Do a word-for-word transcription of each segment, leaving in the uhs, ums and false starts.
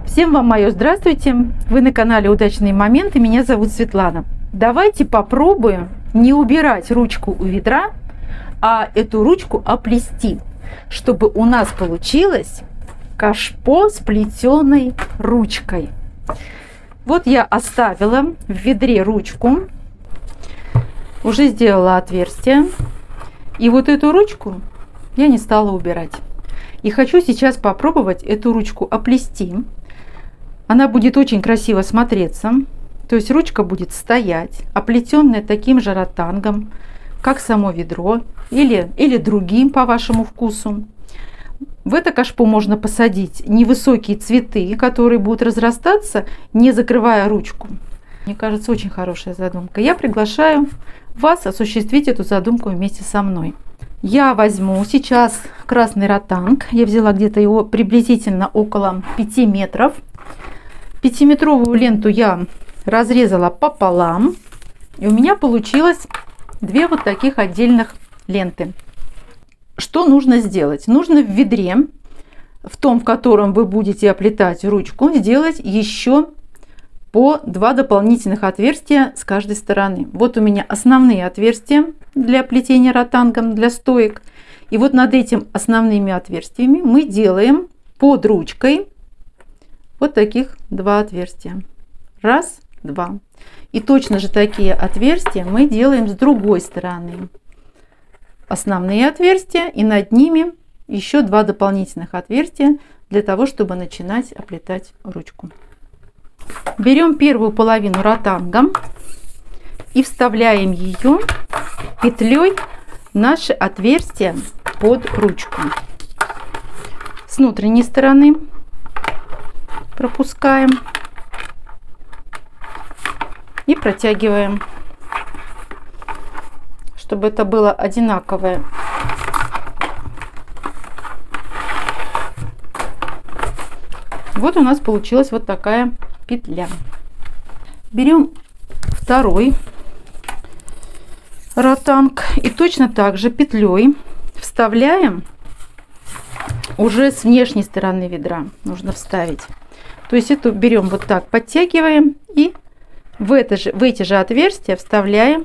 Всем вам мое здравствуйте! Вы на канале Удачные моменты, меня зовут Светлана. Давайте попробуем не убирать ручку у ведра, а эту ручку оплести, чтобы у нас получилось кашпо с плетеной ручкой. Вот я оставила в ведре ручку, уже сделала отверстие, и вот эту ручку я не стала убирать. И хочу сейчас попробовать эту ручку оплести. Она будет очень красиво смотреться, то есть ручка будет стоять, оплетенная таким же ротангом, как само ведро, или, или другим по вашему вкусу. В это кашпо можно посадить невысокие цветы, которые будут разрастаться, не закрывая ручку. Мне кажется, очень хорошая задумка. Я приглашаю вас осуществить эту задумку вместе со мной. Я возьму сейчас красный ротанг. Я взяла где-то его приблизительно около пяти метров. Пятиметровую ленту я разрезала пополам. И у меня получилось две вот таких отдельных ленты. Что нужно сделать? Нужно в ведре, в том, в котором вы будете оплетать ручку, сделать еще по два дополнительных отверстия с каждой стороны. Вот у меня основные отверстия для плетения ротангом, для стоек. И вот над этим основными отверстиями мы делаем под ручкой вот таких два отверстия. Раз, два. И точно же такие отверстия мы делаем с другой стороны. Основные отверстия и над ними еще два дополнительных отверстия для того, чтобы начинать оплетать ручку. Берем первую половину ротангом и вставляем ее петлей в наше отверстие под ручку. С внутренней стороны пропускаем и протягиваем, чтобы это было одинаковое. Вот у нас получилась вот такая петля. Берем второй ротанг и точно так же петлей вставляем уже с внешней стороны ведра. Нужно вставить. То есть эту берем вот так, подтягиваем и в, это же, в эти же отверстия вставляем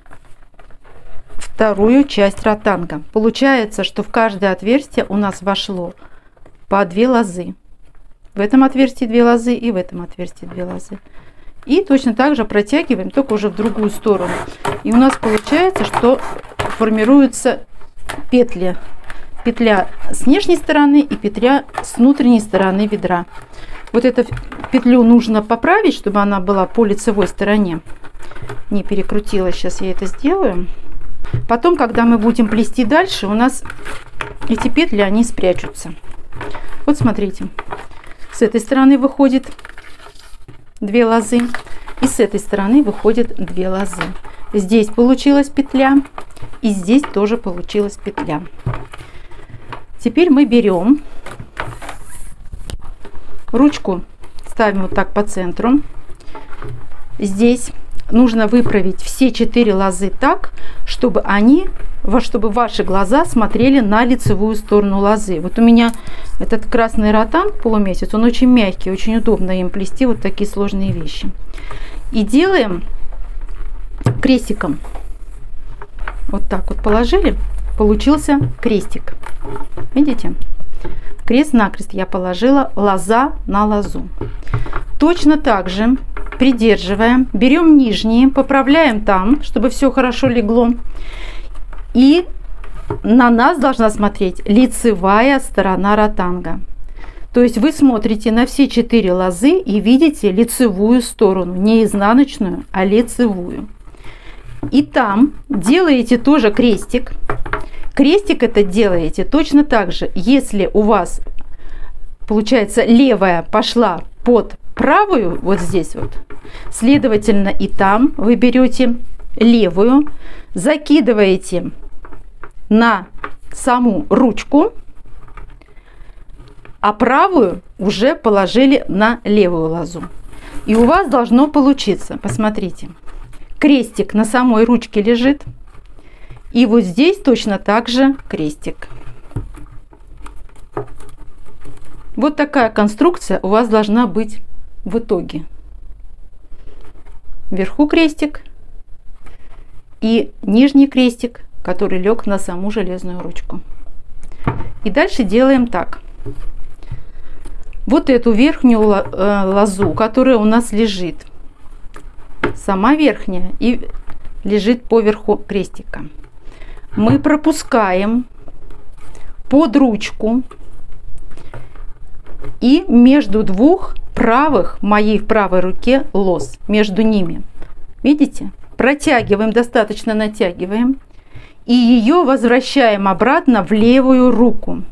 вторую часть ротанга. Получается, что в каждое отверстие у нас вошло по две лозы. В этом отверстии две лозы и в этом отверстии две лозы. И точно так же протягиваем, только уже в другую сторону. И у нас получается, что формируются петли. Петля с внешней стороны и петля с внутренней стороны ведра. Вот эту петлю нужно поправить, чтобы она была по лицевой стороне. Не перекрутилась. Сейчас я это сделаю. Потом, когда мы будем плести дальше, у нас эти петли, они спрячутся. Вот смотрите. С этой стороны выходит две лозы. И с этой стороны выходит две лозы. Здесь получилась петля. И здесь тоже получилась петля. Теперь мы берем ручку, ставим вот так по центру. Здесь нужно выправить все четыре лозы так, чтобы они, чтобы ваши глаза смотрели на лицевую сторону лозы. Вот у меня этот красный ротанг полумесяц, он очень мягкий, очень удобно им плести вот такие сложные вещи. И делаем крестиком. Вот так вот положили, получился крестик. Видите? Крест-накрест я положила лоза на лозу. Точно так же, придерживая, берем нижние, поправляем там, чтобы все хорошо легло. И на нас должна смотреть лицевая сторона ротанга. То есть вы смотрите на все четыре лозы и видите лицевую сторону, не изнаночную, а лицевую. И там делаете тоже крестик. Крестик это делаете точно так же, если у вас, получается, левая пошла под правую, вот здесь вот, следовательно, и там вы берете левую, закидываете на саму ручку, а правую уже положили на левую лозу. И у вас должно получиться, посмотрите, крестик на самой ручке лежит. И вот здесь точно так же крестик. Вот такая конструкция у вас должна быть в итоге. Вверху крестик и нижний крестик, который лег на саму железную ручку. И дальше делаем так. Вот эту верхнюю лозу, которая у нас лежит, сама верхняя и лежит поверху крестика, мы пропускаем под ручку и между двух правых, моей в правой руке, лоз, между ними. Видите? Протягиваем, достаточно натягиваем. И ее возвращаем обратно в левую руку.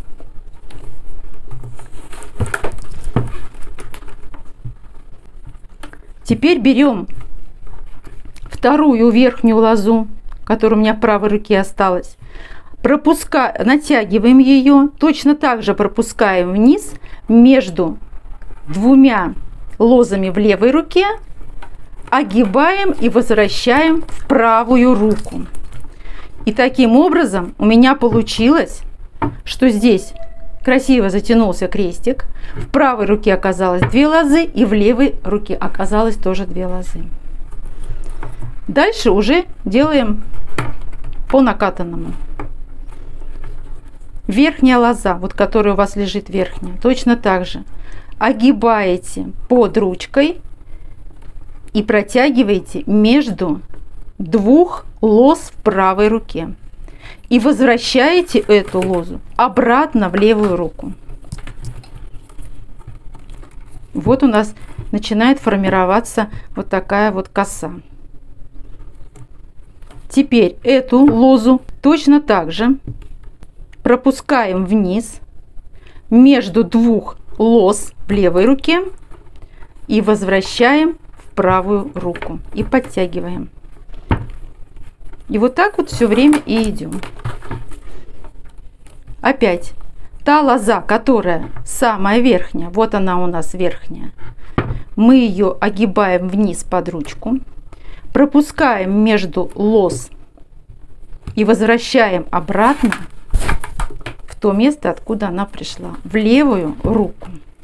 Теперь берем вторую верхнюю лозу, которая у меня в правой руке осталась. Пропускаем, натягиваем ее. Точно так же пропускаем вниз между двумя лозами в левой руке. Огибаем и возвращаем в правую руку. И таким образом у меня получилось, что здесь красиво затянулся крестик. В правой руке оказалось две лозы, и в левой руке оказалось тоже две лозы. Дальше уже делаем по накатанному. Верхняя лоза, вот которая у вас лежит верхняя, точно так же огибаете под ручкой и протягиваете между двух лоз в правой руке. И возвращаете эту лозу обратно в левую руку. Вот у нас начинает формироваться вот такая вот коса. Теперь эту лозу точно так же пропускаем вниз между двух лоз в левой руке и возвращаем в правую руку и подтягиваем. И вот так вот все время и идем. Опять та лоза, которая самая верхняя, вот она у нас верхняя, мы ее огибаем вниз под ручку, пропускаем между лоз и возвращаем обратно в то место, откуда она пришла, в левую руку.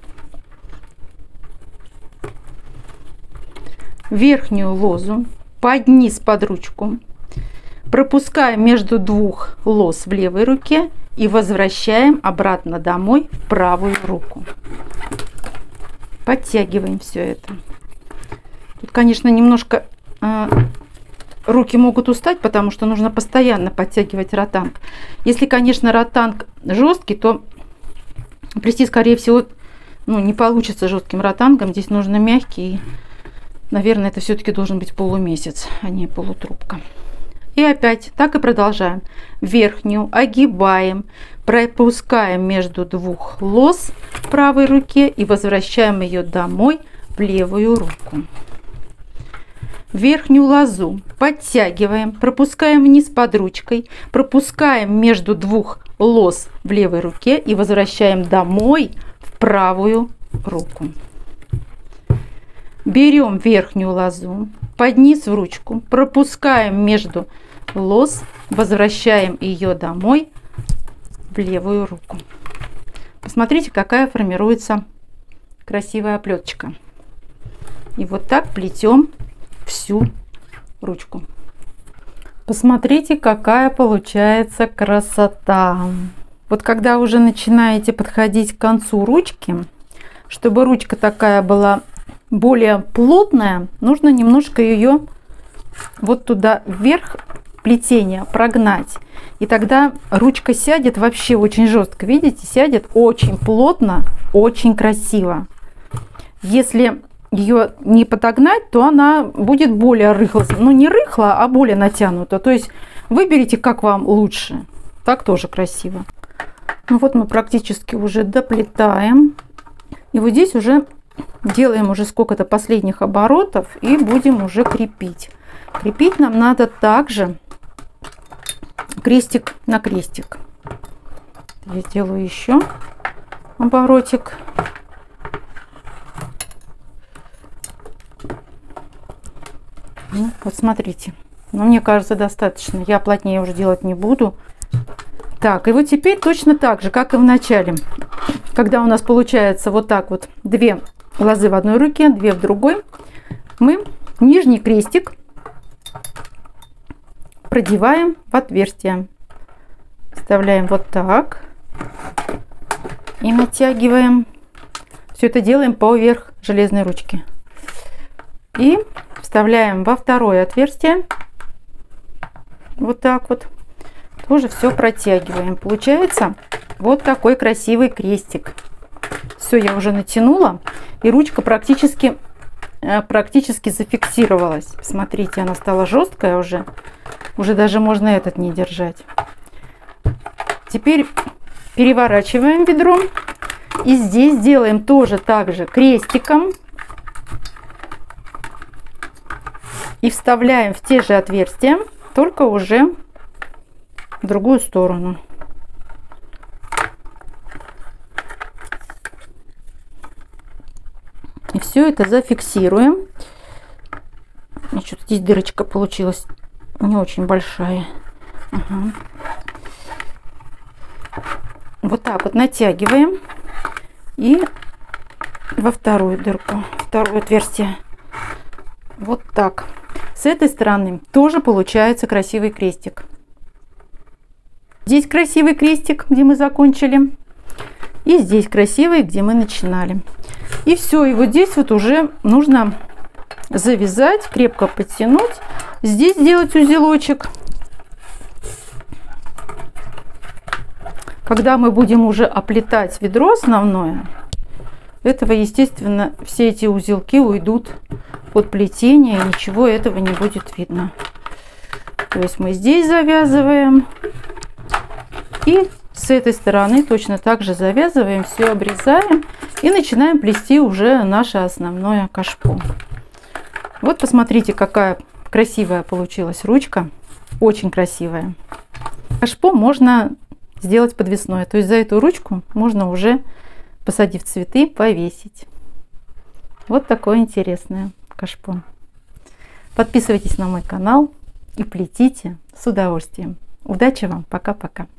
Верхнюю лозу под низ под ручку пропускаем между двух лоз в левой руке и возвращаем обратно домой в правую руку. Подтягиваем все это. Тут, конечно, немножко э, руки могут устать, потому что нужно постоянно подтягивать ротанг. Если, конечно, ротанг жесткий, то плести, скорее всего, ну, не получится жестким ротангом. Здесь нужно мягкий. Наверное, это все-таки должен быть полумесяц, а не полутрубка. И опять так и продолжаем. Верхнюю огибаем, пропускаем между двух лоз в правой руке и возвращаем ее домой в левую руку. Верхнюю лозу подтягиваем, пропускаем вниз под ручкой, пропускаем между двух лоз в левой руке и возвращаем домой в правую руку. Берем верхнюю лозу, под низ в ручку, пропускаем между лоз, возвращаем ее домой в левую руку. Посмотрите, какая формируется красивая оплеточка. И вот так плетем всю ручку. Посмотрите, какая получается красота. Вот когда уже начинаете подходить к концу ручки, чтобы ручка такая была более плотная, нужно немножко ее вот туда вверх плетения прогнать. И тогда ручка сядет вообще очень жестко. Видите, сядет очень плотно, очень красиво. Если ее не подогнать, то она будет более рыхлая. Ну, не рыхлая, а более натянута. То есть выберите, как вам лучше. Так тоже красиво. Ну вот мы практически уже доплетаем. И вот здесь уже делаем уже сколько-то последних оборотов и будем уже крепить. Крепить нам надо также крестик на крестик. Я сделаю еще оборотик. Ну, вот смотрите. Но мне кажется, достаточно. Я плотнее уже делать не буду. Так, и вот теперь точно так же, как и в начале. когда у нас получается вот так вот две лозы в одной руке, две в другой, мы нижний крестик продеваем в отверстие. Вставляем вот так и натягиваем. Все это делаем поверх железной ручки. И вставляем во второе отверстие. Вот так вот. Тоже все протягиваем. Получается вот такой красивый крестик. Все, я уже натянула. И ручка практически, практически зафиксировалась. Смотрите, она стала жесткая уже. Уже даже можно этот не держать. Теперь переворачиваем ведро. И здесь делаем тоже так же крестиком. И вставляем в те же отверстия, только уже в другую сторону. И все это зафиксируем. И что-то здесь дырочка получилась не очень большая. Ага. Вот так вот натягиваем. И во вторую дырку, второе отверстие. Вот так. С этой стороны тоже получается красивый крестик. Здесь красивый крестик, где мы закончили. И здесь красивый, где мы начинали. И все. И вот здесь вот уже нужно завязать, крепко подтянуть. Здесь сделать узелочек. Когда мы будем уже оплетать ведро основное, этого, естественно, все эти узелки уйдут под плетение, и ничего этого не будет видно. То есть мы здесь завязываем, и с этой стороны точно так же завязываем, все обрезаем и начинаем плести уже наше основное кашпо. Вот посмотрите, какая красивая получилась ручка, очень красивая. Кашпо можно сделать подвесное, то есть за эту ручку можно уже, посадив цветы, повесить. Вот такое интересное кашпо. Подписывайтесь на мой канал и плетите с удовольствием. Удачи вам, пока-пока.